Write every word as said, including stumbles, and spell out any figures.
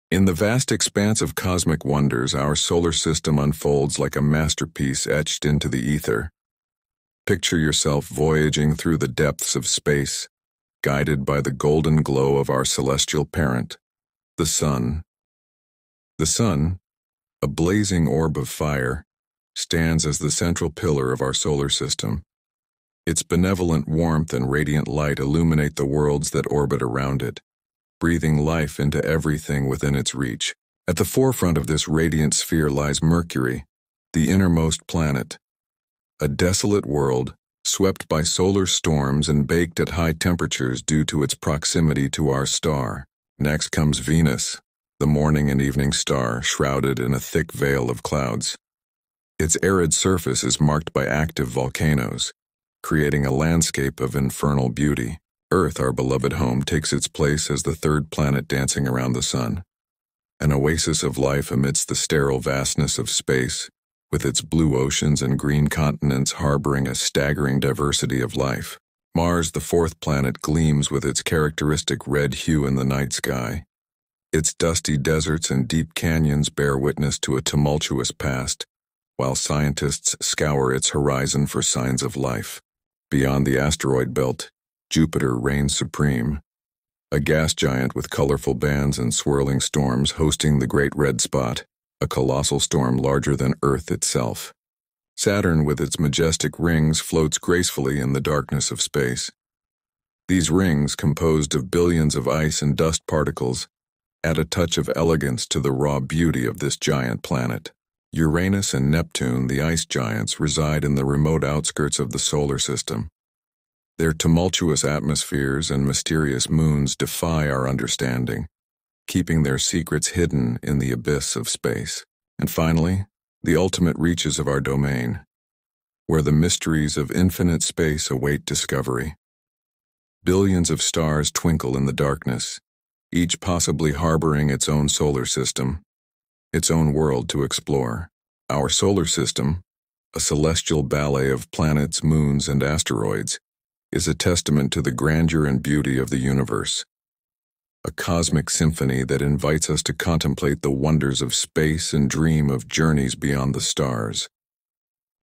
In the vast expanse of cosmic wonders, our solar system unfolds like a masterpiece etched into the ether. Picture yourself voyaging through the depths of space, guided by the golden glow of our celestial parent, the Sun. The Sun, a blazing orb of fire, stands as the central pillar of our solar system. Its benevolent warmth and radiant light illuminate the worlds that orbit around it, breathing life into everything within its reach. At the forefront of this radiant sphere lies Mercury, the innermost planet, a desolate world swept by solar storms and baked at high temperatures due to its proximity to our star. Next comes Venus, the morning and evening star shrouded in a thick veil of clouds. Its arid surface is marked by active volcanoes, creating a landscape of infernal beauty. Earth, our beloved home, takes its place as the third planet dancing around the Sun, an oasis of life amidst the sterile vastness of space, with its blue oceans and green continents harboring a staggering diversity of life. Mars, the fourth planet, gleams with its characteristic red hue in the night sky. Its dusty deserts and deep canyons bear witness to a tumultuous past, while scientists scour its horizon for signs of life. Beyond the asteroid belt, Jupiter reigns supreme, a gas giant with colorful bands and swirling storms hosting the Great Red Spot, a colossal storm larger than Earth itself. Saturn, with its majestic rings, floats gracefully in the darkness of space. These rings, composed of billions of ice and dust particles, add a touch of elegance to the raw beauty of this giant planet. Uranus and Neptune, the ice giants, reside in the remote outskirts of the solar system. Their tumultuous atmospheres and mysterious moons defy our understanding, keeping their secrets hidden in the abyss of space. And finally, the ultimate reaches of our domain, where the mysteries of infinite space await discovery. Billions of stars twinkle in the darkness, each possibly harboring its own solar system, its own world to explore. Our solar system, a celestial ballet of planets, moons, and asteroids, is a testament to the grandeur and beauty of the universe, a cosmic symphony that invites us to contemplate the wonders of space and dream of journeys beyond the stars.